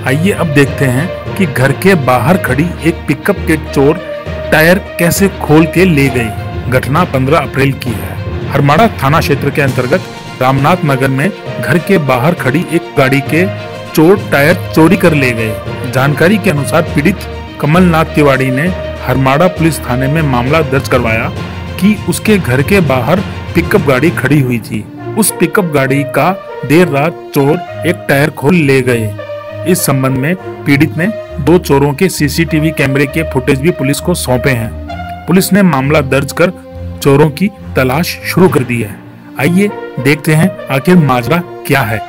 आइए अब देखते हैं कि घर के बाहर खड़ी एक पिकअप के चोर टायर कैसे खोल के ले गए। घटना 15 अप्रैल की है। हरमाड़ा थाना क्षेत्र के अंतर्गत रामनाथ नगर में घर के बाहर खड़ी एक गाड़ी के चोर टायर चोरी कर ले गए। जानकारी के अनुसार पीड़ित कमलनाथ तिवारी ने हरमाड़ा पुलिस थाने में मामला दर्ज करवाया कि उसके घर के बाहर पिकअप गाड़ी खड़ी हुई थी। उस पिकअप गाड़ी का देर रात चोर एक टायर खोल ले गए। इस संबंध में पीड़ित ने 2 चोरों के सीसीटीवी कैमरे के फुटेज भी पुलिस को सौंपे हैं। पुलिस ने मामला दर्ज कर चोरों की तलाश शुरू कर दी है। आइए देखते हैं आखिर माजरा क्या है।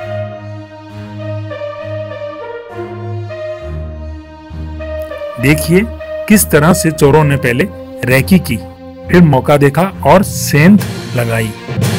देखिए किस तरह से चोरों ने पहले रेकी की, फिर मौका देखा और सेंध लगाई।